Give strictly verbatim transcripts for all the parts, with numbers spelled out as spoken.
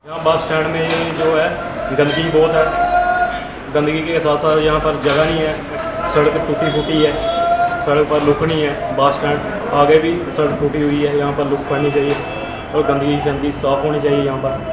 यहाँ bus stand में जो है गंदगी बहुत है। गंदगी के साथ साथ यहाँ पर जगह नहीं है, सड़क टूटी फूटी है, सड़क पर लुक नहीं है। बस स्टैंड आगे भी सड़क टूटी हुई है, यहाँ पर लुक पड़नी चाहिए और गंदगी गंदगी साफ़ होनी चाहिए यहाँ पर।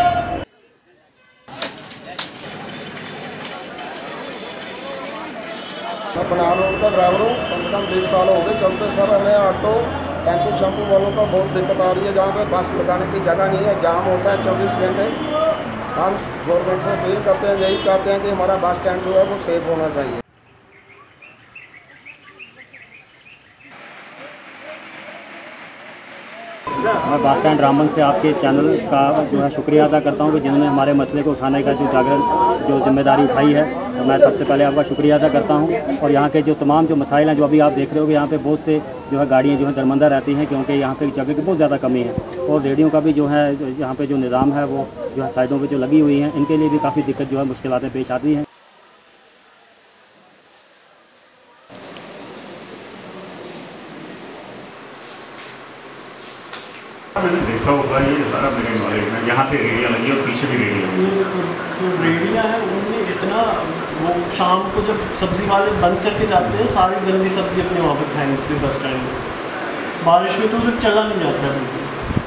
मैं बना रोड का ड्राइवर हूँ, कम से कम बीस साल हो गए चलते सर। हमें ऑटो टेम्पो शैम्पू वालों का बहुत दिक्कत आ रही है। जहाँ पे बस लगाने की जगह नहीं है, जाम होता है चौबीस घंटे। हम गवर्नमेंट से अपील करते हैं, यही चाहते हैं कि हमारा बस स्टैंड जो है वो सेफ होना चाहिए। मैं बस स्टैंड रामबन से आपके चैनल का जो है शुक्रिया अदा करता हूँ कि जिन्होंने हमारे मसले को उठाने का जो जागरण जो जिम्मेदारी उठाई है। तो मैं सबसे पहले आपका शुक्रिया अदा करता हूँ। और यहाँ के जो तमाम जो मसाइल हैं जो अभी आप देख रहे हो कि यहाँ पे बहुत से जो है गाड़ियाँ जो है दरमंदा रहती हैं, क्योंकि यहाँ पे जगह की बहुत ज़्यादा कमी है। और रेडियो का भी जो है यहाँ पे जो निज़ाम है वो जो है साइडों पर जो लगी हुई हैं, इनके लिए भी काफ़ी दिक्कत जो है मुश्किलातें पेश आती हैं। मैंने देखा होगा ये सारा मेरे नॉलेज में, यहाँ पे रेडियाँ लगी और पीछे भी रेडियाँ लगी। जो रेडियाँ हैं उनमें इतना वो शाम को जब सब्ज़ी वाले बंद करके जाते हैं, सारी गंदी सब्ज़ी अपने वहाँ पर खाएंगे होती है बस स्टैंड में। बारिश में तो उधर चला नहीं जाता है बिल्कुल।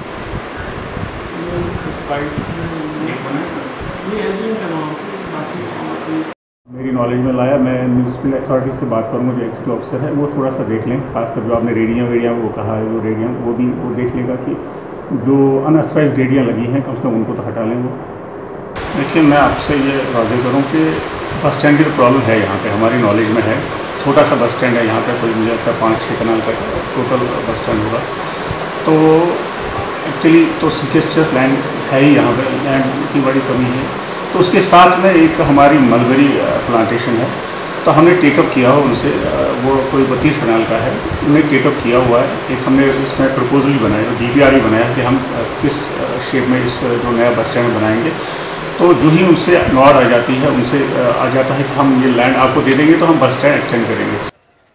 मेरी नॉलेज में लाया, मैं म्यूनसिपल अथॉरिटी से बात करूँगा, जो एक्सिक्यूटिव ऑफिसर है वो थोड़ा सा देख लें। खासकर जो आपने रेडियाँ वेडियाँ वो कहा है, जो रेडियाँ वो भी वो देख लेगा कि जो अनऑथराइज्ड रेडियाँ लगी हैं कम से कम उनको तो हटा लें वो। देखिए, मैं आपसे ये वाज़ेह करूँ कि बस स्टैंड की तो प्रॉब्लम है यहाँ पे, हमारी नॉलेज में है। छोटा सा बस स्टैंड है यहाँ पे, कोई मुझे लगता है पाँच छः कनाल का टोटल बस स्टैंड होगा। तो एक्चुअली तो सीकेस्टर लैंड है ही यहाँ पे, लैंड की बड़ी कमी है। तो उसके साथ में एक हमारी मलबेरी प्लांटेशन है, तो हमने टेकअप किया हो उनसे, वो कोई बत्तीस कनाल का है, उन्हें टेकअप किया हुआ है। एक हमने इसमें प्रपोजल बनाया, डी पी आर ही बनाया कि हम किस शेप में इस जो नया बस स्टैंड बनाएंगे। तो जो ही उनसे नॉड आ जाती है, उनसे आ जाता है कि हम ये लैंड आपको दे देंगे तो हम बस स्टैंड एक्सटेंड करेंगे।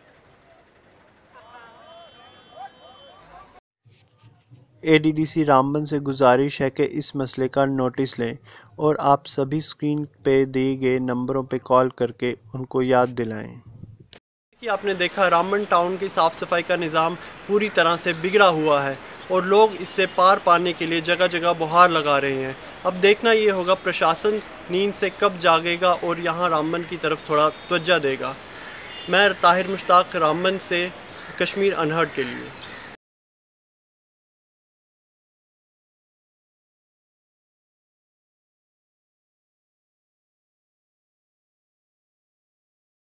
A D D C Ramban से गुजारिश है कि इस मसले का नोटिस लें और आप सभी स्क्रीन पे दिए गए नंबरों पे कॉल करके उनको याद दिलाएं। कि आपने देखा रामबन टाउन की साफ़ सफाई का निज़ाम पूरी तरह से बिगड़ा हुआ है और लोग इससे पार पाने के लिए जगह जगह बुहार लगा रहे हैं। अब देखना ये होगा प्रशासन नींद से कब जागेगा और यहाँ रामबन की तरफ थोड़ा तवज्जो देगा। मैं ताहिर मुश्ताक, रामबन से, कश्मीर अनहर्ड के लिए।